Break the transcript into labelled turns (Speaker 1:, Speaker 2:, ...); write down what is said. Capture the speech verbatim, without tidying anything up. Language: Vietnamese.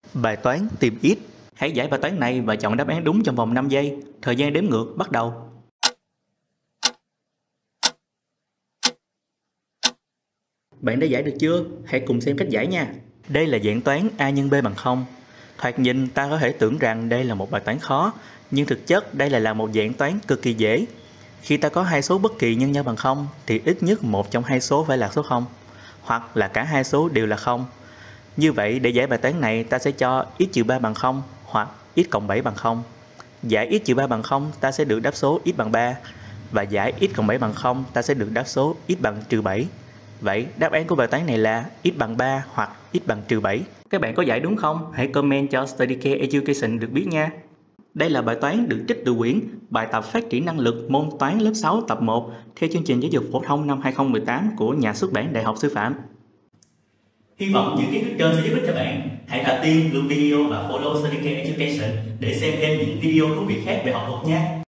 Speaker 1: Bài toán tìm x. Hãy giải bài toán này và chọn đáp án đúng trong vòng năm giây. Thời gian đếm ngược bắt đầu. Bạn đã giải được chưa? Hãy cùng xem cách giải nha. Đây là dạng toán a nhân b bằng không. Thoạt nhìn ta có thể tưởng rằng đây là một bài toán khó, nhưng thực chất đây lại là một dạng toán cực kỳ dễ. Khi ta có hai số bất kỳ nhân nhau bằng không thì ít nhất một trong hai số phải là số không, hoặc là cả hai số đều là không. Như vậy để giải bài toán này ta sẽ cho x trừ ba bằng không hoặc x cộng bảy bằng không. Giải x trừ ba bằng không ta sẽ được đáp số x bằng ba, và giải x cộng bảy bằng không ta sẽ được đáp số x bằng trừ bảy. Vậy đáp án của bài toán này là x bằng ba hoặc x bằng trừ bảy. Các bạn có giải đúng không? Hãy comment cho StudyK Education được biết nha. Đây là bài toán được trích từ quyển Bài tập phát triển năng lực môn toán lớp sáu tập một theo chương trình giáo dục phổ thông năm hai không một tám của nhà xuất bản Đại học Sư phạm. Hy vọng những kiến thức trên sẽ giúp ích cho bạn. Hãy đặt tim, lưu video và follow StudyK Education để xem thêm những video thú vị khác về học thuật nha.